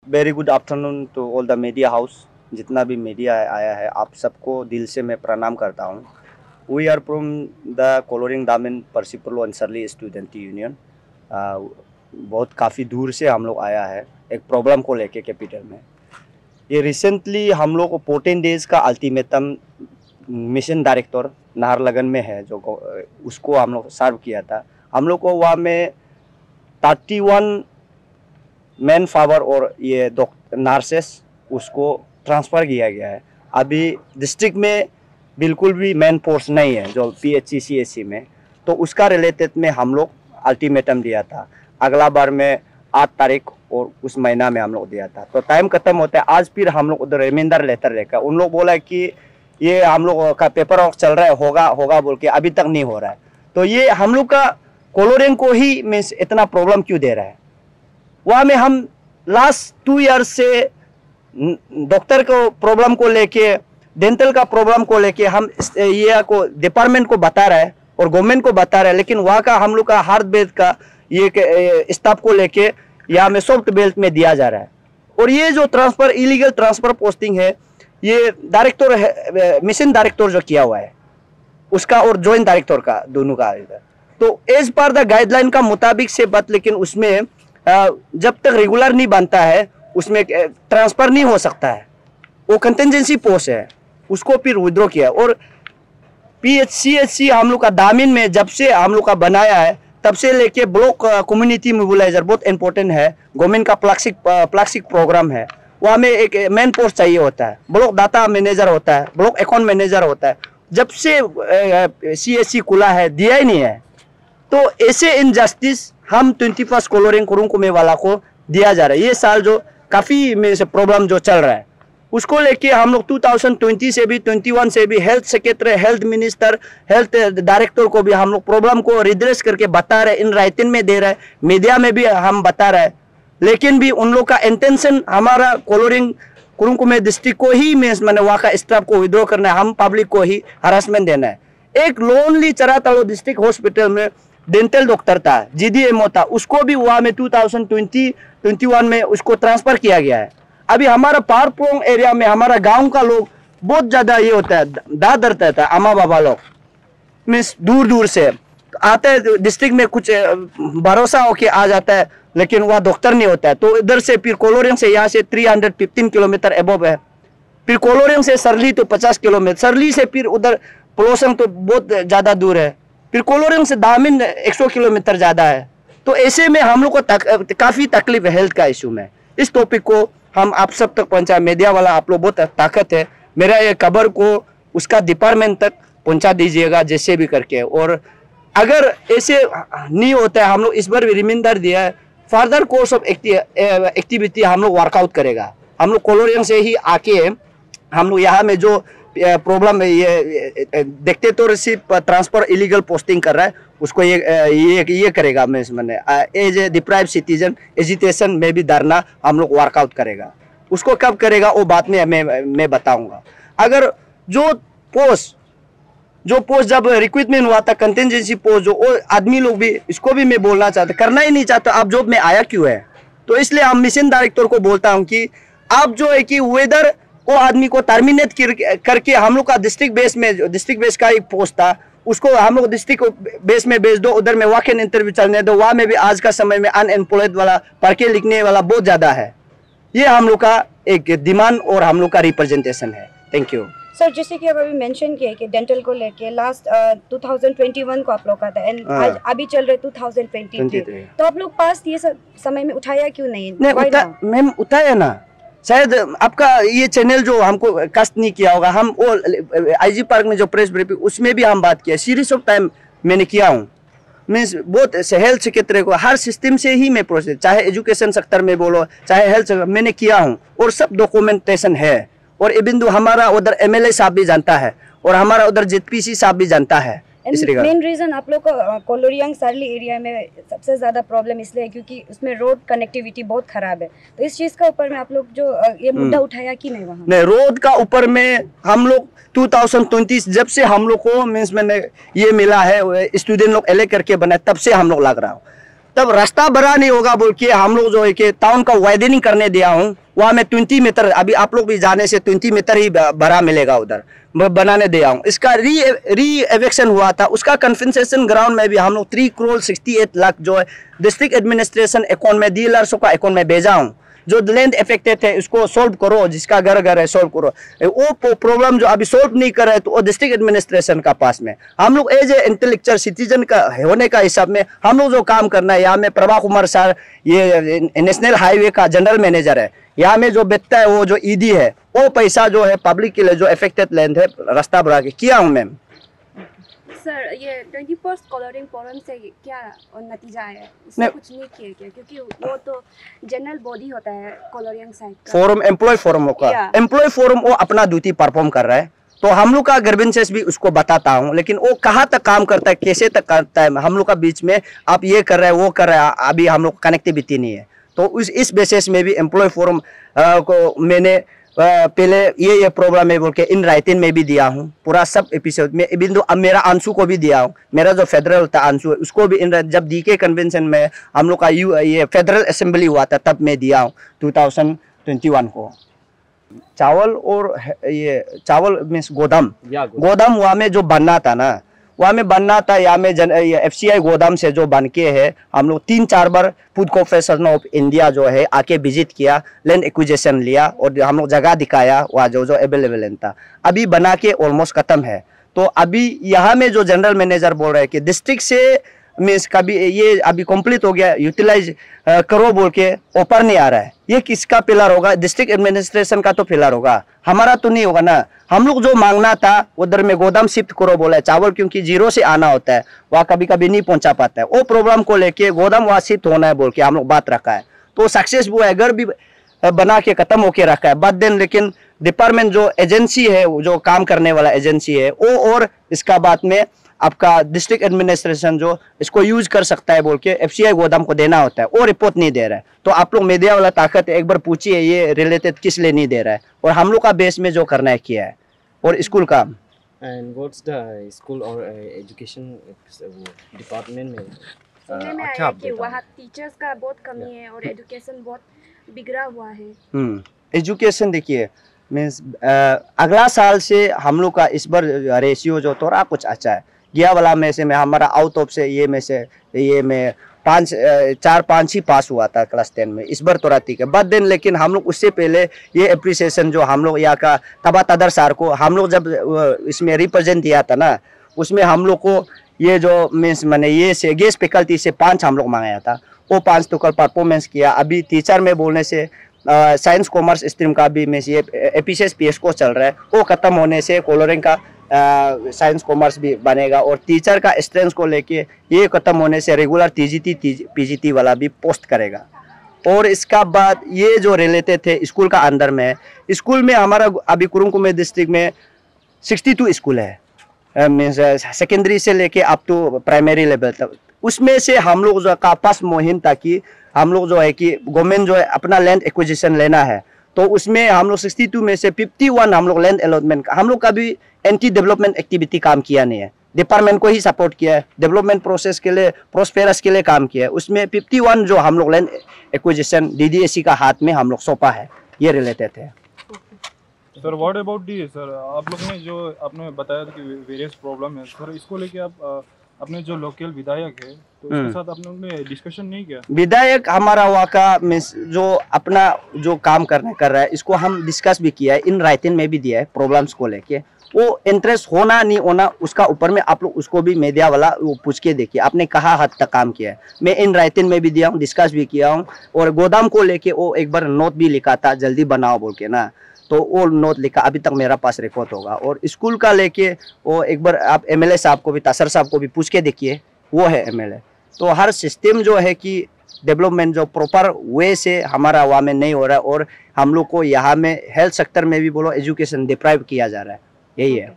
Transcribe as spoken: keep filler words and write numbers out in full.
Very good afternoon to all the media house. जितना भी media आया है आप सबको दिल से मैं प्रणाम करता हूँ। We are from the colouring दामिन पर्सिपलो अंसरली स्टूडेंट यूनियन। बहुत काफ़ी दूर से हम लोग आया है एक प्रॉब्लम को लेके कैपिटल में। ये रिसेंटली हम लोग को फोर्टीन डेज का अल्टीमेटम मिशन डायरेक्टर नाहरलगन में है जो उसको हम लोग सर्व किया था। हम लोग को वहाँ में थर्टी वन मैन पावर और ये नर्सेस उसको ट्रांसफ़र किया गया है। अभी डिस्ट्रिक्ट में बिल्कुल भी मैन फोर्स नहीं है जो पीएचसी सीएचसी में, तो उसका रिलेटेड में हम लोग अल्टीमेटम दिया था। अगला बार में आठ तारीख और उस महीना में हम लोग दिया था, तो टाइम खत्म होता है। आज फिर हम लोग उधर रिमाइंडर लेटर लेकर उन लोग बोला कि ये हम लोग का पेपर वर्क चल रहा है, होगा होगा बोल के अभी तक नहीं हो रहा है। तो ये हम लोग का कोलोरिंग को ही मीन्स इतना प्रॉब्लम क्यों दे रहा है। वहाँ में हम लास्ट टू ईयर्स से डॉक्टर को प्रॉब्लम को लेके, डेंटल का प्रॉब्लम को लेके हम ये को डिपार्टमेंट को बता रहा है और गवर्नमेंट को बता रहा है, लेकिन वहाँ का हम लोग का हार्ड बेल्ट का ये स्टाफ को लेके यहाँ में सॉफ्ट बेल्ट में दिया जा रहा है। और ये जो ट्रांसफ़र इलीगल ट्रांसफ़र पोस्टिंग है ये डायरेक्टर है, मिशन डायरेक्टर जो किया हुआ है उसका और जॉइंट डायरेक्टर का दोनों का। तो एज पर द गाइडलाइन का मुताबिक से बात, लेकिन उसमें जब तक रेगुलर नहीं बनता है उसमें ट्रांसफ़र नहीं हो सकता है। वो कंटिजेंसी पोस्ट है, उसको फिर विड्रॉ किया। और पीएचसी एचसी हम लोग का दामिन में जब से हम लोग का बनाया है तब से लेके ब्लॉक कम्युनिटी मोबिलाइजर बहुत इंपॉर्टेंट है। गवर्नमेंट का प्लास्टिक प्लास्टिक प्रोग्राम है, वहाँ में एक मेन पोस्ट चाहिए होता है, ब्लॉक डाटा मैनेजर होता है, ब्लॉक अकाउंट मैनेजर होता है। जब से सीएचसी खुला है दिया ही नहीं है। तो ऐसे इनजस्टिस हम ट्वेंटी फर्स्ट कोलोरिंग कुरुंकुमे वाला को दिया जा रहा है। ये साल जो काफ़ी में से प्रॉब्लम जो चल रहा है उसको लेके हम लोग टू थाउजेंड ट्वेंटी से भी इक्कीस से भी health secretary, health minister, health director को भी हम लोग प्रॉब्लम को रिड्रेस करके बता रहे, इन राइटिंग में दे रहे, मीडिया में भी हम बता रहे, लेकिन भी उन लोग का इंटेंशन हमारा कोलोरिंग कुरुंकुमे डिस्ट्रिक्ट को ही मीन्स मैंने वहाँ का स्टाफ को विड्रॉ करना है, हम पब्लिक को ही हरासमेंट देना है। एक लोनली चरातालो डिस्ट्रिक्ट हॉस्पिटल में डेंटल डॉक्टर था, जीडीएमओ था, उसको भी वहाँ में two thousand twenty twenty one में उसको ट्रांसफ़र किया गया है। अभी हमारा पारपोंग एरिया में हमारा गांव का लोग बहुत ज़्यादा ये होता है, दाद दरता था, अम्मा बाबा लोग मीन्स दूर दूर से आते हैं डिस्ट्रिक्ट में, कुछ भरोसा होके आ जाता है लेकिन वह डॉक्टर नहीं होता है। तो इधर से फिर कोलोरिंग से यहाँ से तीन सौ पंद्रह किलोमीटर एबव है, फिर कोलोरिंग से सरली तो पचास किलोमीटर, सरली से फिर उधर पलोसंग तो बहुत ज़्यादा दूर है, फिर कोलोरिंग से दामिन सौ किलोमीटर ज़्यादा है। तो ऐसे में हम लोग को तक, काफ़ी तकलीफ है हेल्थ का इशू में। इस टॉपिक को हम आप सब तक पहुंचा, मीडिया वाला आप लोग बहुत ताकत है, मेरा ये खबर को उसका डिपार्टमेंट तक पहुंचा दीजिएगा जैसे भी करके। और अगर ऐसे नहीं होता है हम लोग इस बार भी रिमाइंडर दिया है, फर्दर कोर्स ऑफ एक्टिविटी हम लोग वर्कआउट करेगा। हम लोग कोलोरियन से ही आके हम लोग यहाँ में जो प्रॉब्लम है ये देखते तो सिर्फ ट्रांसफर इलीगल पोस्टिंग कर रहा है उसको ये ये ये करेगा। मैं मैंने as a deprive citizen agitation में भी धरना हम लोग वर्कआउट करेगा। उसको कब करेगा वो बात में मैं मैं बताऊंगा। अगर जो पोस्ट जो पोस्ट जब रिक्रूटमेंट हुआ था कंटिजेंसी पोस्ट जो वो आदमी लोग भी इसको भी मैं बोलना चाहता करना ही नहीं चाहता, आप जॉब में आया क्यों है। तो इसलिए हम मिशन डायरेक्टर को बोलता हूँ कि आप जो है कि वेदर वो आदमी को टर्मिनेट करके हम लोग का डिस्ट्रिक्ट बेस में डिस्ट्रिक्ट बेस का एक पोस्ट था उसको हम लोग डिस्ट्रिक्ट बेस में भेज दो, उधर में वॉक इन इंटरव्यू चलने दो। वहाँ में भी आज का समय में अनएम्प्लॉयड वाला पढ़ के लिखने वाला बहुत ज़्यादा है। ये हम लोग का एक डिमांड और हम लोग का रिप्रेजेंटेशन है। Thank you sir. जैसे कि अभी मेंशन किया कि डेंटल को लेके last two thousand twenty one को आप लोग का था एंड आज अभी चल रहे टू थाउजेंड ट्वेंटी थ्री, तो आप लोग पास ये सब समय में उठाया क्यों नहीं? नहीं उठा, मैम उठाया ना, शायद आपका ये चैनल जो हमको कास्ट नहीं किया होगा। हम वो आईजी पार्क में जो प्रेस ब्रीफिंग उसमें भी हम बात किया, सीरीज ऑफ टाइम मैंने किया हूँ। मीन्स बहुत हेल्थ सेक्रेटरी को हर सिस्टम से ही मैं प्रोसेस, चाहे एजुकेशन सेक्टर में बोलो चाहे हेल्थ सेक्टर मैंने किया हूँ और सब डॉक्यूमेंटेशन है। और इवन तो हमारा उधर एमएलए साहब भी जानता है और हमारा उधर जेपीसी साहब भी जानता है। मेन रीजन आप लोग को कोलोरियांग सरली एरिया में सबसे ज़्यादा प्रॉब्लम इसलिए है क्योंकि उसमें रोड कनेक्टिविटी बहुत खराब है। तो इस चीज़ का ऊपर में आप लोग जो ये मुद्दा उठाया कि नहीं? वहाँ नहीं, रोड का ऊपर में हम लोग टू थाउजेंड ट्वेंटी जब से हम लोग को मीन्स मैंने ये मिला है स्टूडेंट लोग एले करके बनाए तब से हम लोग लग रहा हूँ। तब रास्ता बड़ा नहीं होगा बोल के हम लोग जो है कि टाउन का वाइडनिंग करने दिया हूँ, वहाँ में ट्वेंटी मीटर, अभी आप लोग भी जाने से ट्वेंटी मीटर ही बड़ा मिलेगा उधर, बनाने दिया हूँ। इसका री री एविक्शन हुआ था, उसका कन्फेंसेशन ग्राउंड में भी हम लोग three crore sixty eight lakh जो है डिस्ट्रिक्ट एडमिनिस्ट्रेशन अकाउंट में, डीलर्स का अकाउंट में भेजा हूँ। जो लैंड अफेक्टेड है उसको सोल्व करो, जिसका घर घर है सोल्व करो। वो प्रॉब्लम जो अभी सोल्व नहीं कर रहे तो वो डिस्ट्रिक्ट एडमिनिस्ट्रेशन का पास में। हम लोग एज ए इंटेलेक्चुअल सिटीजन का होने का हिसाब में हम लोग जो काम करना है, यहाँ में प्रभा कुमार सर ये नेशनल हाईवे का जनरल मैनेजर है, यहाँ में जो बेचता है वो जो ईडी है, वो पैसा जो है पब्लिक के लिए जो अफेक्टेड लैंड है रास्ता बढ़ा के किया हूँ मैम। सर ये ट्वेंटी फर्स्ट कलरिंग फोरम से क्या नतीजा है, इसमें कुछ नहीं किया क्या? क्योंकि वो तो जनरल बॉडी होता है कलरिंग साइड का फोरम, एम्प्लॉय फोरम का एम्प्लॉय फोरम वो अपना ड्यूटी परफॉर्म कर रहा है, तो हम लोग का ग्रीवेंसेस भी उसको बताता हूँ, लेकिन वो कहाँ तक काम करता है, कैसे तक करता है, हम लोग का बीच में आप ये कर रहे हैं वो कर रहे हैं, अभी हम लोग कनेक्टिविटी नहीं है। तो उस इस बेसिस में भी एम्प्लॉय फोरम को मैंने Uh, पहले ये ये प्रॉब्लम है बोल के इन राइटिंग में भी दिया हूँ, पूरा सब एपिसोड में। इवन तो अब मेरा आंसू को भी दिया हूँ, मेरा जो फेडरल था आंसू है उसको भी इन, जब डी के कन्वेंशन में हम लोग का यू ये फेडरल असेंबली हुआ था तब मैं दिया हूँ टू थाउजेंड ट्वेंटी वन को। चावल और ये चावल मीन्स गोदाम, गोदाम वहाँ में जो बनना था ना, वहाँ में बनना था, यहाँ में जन एफ सी आई गोदाम से जो बन के है, हम लोग तीन चार बार फूड कॉर्पोरेशन ऑफ इंडिया जो है आके विजिट किया, लैंड एक्विजिशन लिया और हम लोग जगह दिखाया वहाँ जो जो अवेलेबल था। अभी बना के ऑलमोस्ट खत्म है। तो अभी यहाँ में जो जनरल मैनेजर बोल रहे हैं कि डिस्ट्रिक्ट से मीन्स कभी ये अभी कंप्लीट हो गया, यूटिलाइज करो बोल के ऑफर नहीं आ रहा है। ये किसका पिलर होगा? डिस्ट्रिक्ट एडमिनिस्ट्रेशन का तो पिलर होगा, हमारा तो नहीं होगा ना। हम लोग जो मांगना था उधर में गोदाम शिफ्ट करो बोला है, चावल क्योंकि जीरो से आना होता है, वहाँ कभी कभी नहीं पहुंचा पाता है, वो प्रॉब्लम को लेके गोदाम वहाँ शिफ्ट होना है बोल के हम लोग बात रखा है। तो सक्सेस वो है, घर भी बना के खत्म होके रखा है बट देन, लेकिन डिपार्टमेंट जो एजेंसी है, जो काम करने वाला एजेंसी है वो, और इसका बाद में आपका डिस्ट्रिक्ट एडमिनिस्ट्रेशन जो इसको यूज कर सकता है बोल के एफ सी आई गोदाम को देना होता है, वो रिपोर्ट नहीं दे रहा है। तो आप लोग मीडिया वाला ताकत है, एक बार पूछिए ये रिलेटेड किस लिए नहीं दे रहा है, और हम लोग का बेस में जो करना है किया है। और स्कूल का एंड व्हाट्स द स्कूल और एजुकेशन डिपार्टमेंट में सुनने में आया कि वहाँ टीचर्स का बहुत कमी है और एजुकेशन बहुत बिगड़ा हुआ है। हम्म एजुकेशन देखिए मीन्स अगला साल से हम लोग का इस बार रेशियो जो थोड़ा कुछ अच्छा है, गया वाला में से में हमारा आउट ऑफ से ये में से ये में पाँच चार पाँच ही पास हुआ था क्लास टेन में, इस बार थोड़ा ठीक है बट देन, लेकिन हम लोग उससे पहले ये अप्रिसिएशन जो हम लोग यहाँ का तबा तदर सर को हम लोग जब इसमें रिप्रेजेंट दिया था ना, उसमें हम लोग को ये जो मीन्स मैंने ये से गेस्ट फैकल्टी से पाँच हम लोग मंगाया था, वो पाँच तो कल परफॉर्मेंस किया। अभी टीचर में बोलने से साइंस कॉमर्स स्ट्रीम का भी मीन्स ये A P C S P S को चल रहा है, वो खत्म होने से कॉलोरिंग का साइंस कॉमर्स भी बनेगा, और टीचर का स्ट्रेंथ को लेके ये खत्म होने से regular T G T P G T वाला भी पोस्ट करेगा। और इसका बाद ये जो रिलेटेड थे स्कूल का अंदर में, स्कूल में हमारा अभी कुरुंकुमे डिस्ट्रिक्ट में सिक्सटी टू स्कूल है, मीन्स सेकेंडरी से लेके अप टू प्राइमरी लेवल तक। उसमें से हम लोग जो का पास मुहिम था कि हम लोग जो है कि गवर्नमेंट जो है अपना लैंड एक्विजिशन लेना है, तो उसमें हम लोग सिक्सटी टू में से फिफ्टी वन हम लोग लैंड अलॉटमेंट का, हम लोग कभी एंटी डेवलपमेंट एक्टिविटी काम किया नहीं है, डिपार्टमेंट को ही सपोर्ट किया है, डेवलपमेंट प्रोसेस के लिए प्रोस्पेरस के लिए काम किया है। उसमें फिफ्टी वन जो हम लोग land acquisition D D S C का हाथ में हम लोग सौंपा है, ये रिलेटेड है। Sir what about the sir, आप लोग ने जो आपने बताया था कि वेरियस प्रॉब्लम है सर, इसको लेके आप अपने जो लोकल विधायक है तो उसके साथ आप लोग ने डिस्कशन नहीं किया? विधायक हमारा वहाँ का मीन्स जो अपना जो काम करने कर रहा है, इसको हम डिस्कस भी किया है, इन राइटिंग में भी दिया है प्रॉब्लम्स को लेके। वो इंटरेस्ट होना नहीं होना उसका ऊपर में आप लोग उसको भी मीडिया वाला वो पूछ के देखिए, आपने कहा हद तक काम किया है। मैं इन राइटिंग में भी दिया हूँ, डिस्कस भी किया हूँ, और गोदाम को लेके वो एक बार नोट भी लिखा था जल्दी बनाओ बोल के ना, तो वो नोट लिखा अभी तक मेरा पास रिकॉर्ड होगा। और स्कूल का लेके वो एक बार आप एमएलए साहब को भी, तासर साहब को भी पूछ के देखिए, वो है एमएलए। तो हर सिस्टम जो है कि डेवलपमेंट जो प्रॉपर वे से हमारा वहाँ में नहीं हो रहा है, और हम लोग को यहाँ में हेल्थ सेक्टर में भी बोलो एजुकेशन डिप्राइव किया जा रहा है, यही है।